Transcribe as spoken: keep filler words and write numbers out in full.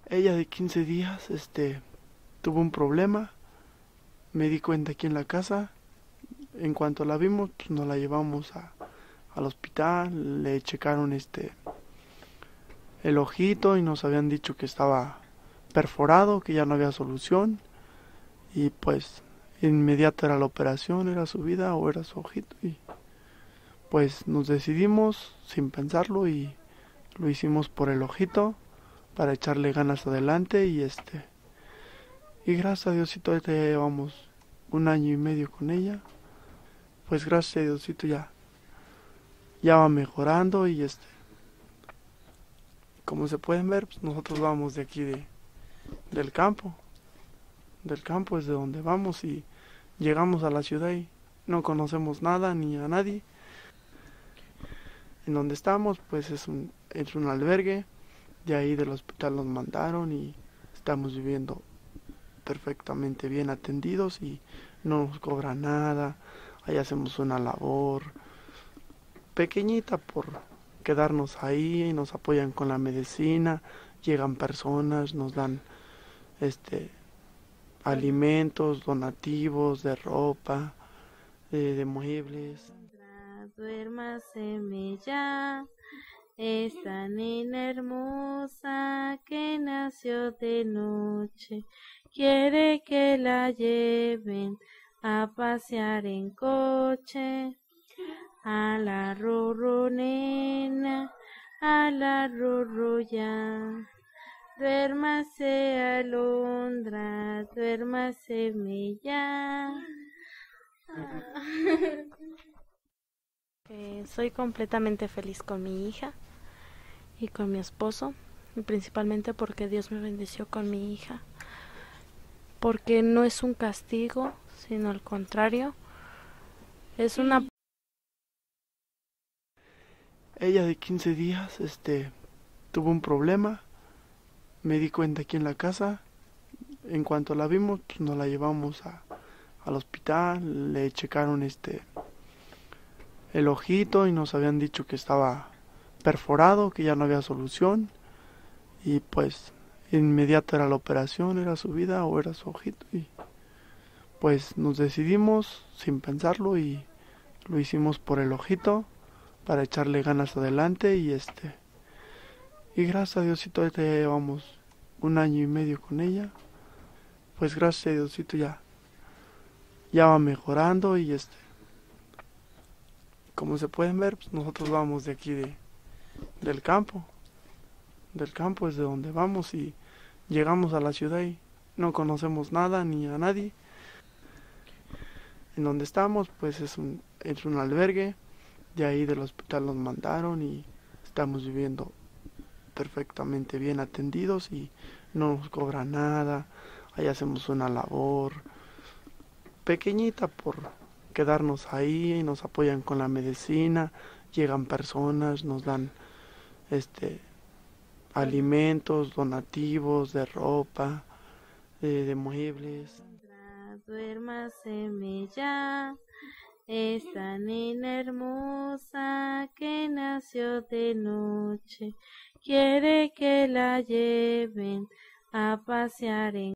Ella de quince días, este, tuvo un problema, me di cuenta aquí en la casa, en cuanto la vimos, pues nos la llevamos a, al hospital, le checaron este, el ojito y nos habían dicho que estaba perforado, que ya no había solución y pues inmediata era la operación, era su vida o era su ojito y pues nos decidimos sin pensarlo y lo hicimos por el ojito para echarle ganas adelante y este y gracias a Diosito ahorita ya llevamos un año y medio con ella, pues gracias a Diosito ya ya va mejorando y este como se pueden ver pues nosotros vamos de aquí de del campo del campo es de donde vamos y llegamos a la ciudad y no conocemos nada ni a nadie. En donde estamos pues es un es un albergue, de ahí del hospital nos mandaron y estamos viviendo perfectamente bien atendidos y no nos cobran nada. Ahí hacemos una labor pequeñita por quedarnos ahí y nos apoyan con la medicina, llegan personas, nos dan este alimentos, donativos de ropa, de, de muebles. Duérmaseme ya, esta nena hermosa que nació de noche, quiere que la lleven a pasear en coche. A la rorro nena, a la rorro ya. Duérmase Alondra, duérmaseme ya. Eh, soy completamente feliz con mi hija y con mi esposo, y principalmente porque Dios me bendeció con mi hija, porque no es un castigo, sino al contrario, es una... Ella de quince días, este, tuvo un problema, me di cuenta aquí en la casa, en cuanto la vimos, pues nos la llevamos a, al hospital, le checaron este, el ojito y nos habían dicho que estaba perforado, que ya no había solución y pues inmediata era la operación, era su vida o era su ojito y pues nos decidimos sin pensarlo y lo hicimos por el ojito para echarle ganas adelante y este y gracias a Diosito ahorita ya llevamos un año y medio con ella, pues gracias a Diosito ya ya va mejorando y este como se pueden ver pues nosotros vamos de aquí de del campo del campo es de donde vamos y llegamos a la ciudad y no conocemos nada ni a nadie. En donde estamos pues es un es un albergue, de ahí del hospital nos mandaron y estamos viviendo perfectamente bien atendidos y no nos cobran nada. Ahí hacemos una labor pequeñita por quedarnos ahí y nos apoyan con la medicina, llegan personas, nos dan este alimentos, donativos de ropa, de, de muebles. Duérmaseme ya, esta nena hermosa que nació de noche, quiere que la lleven a pasear en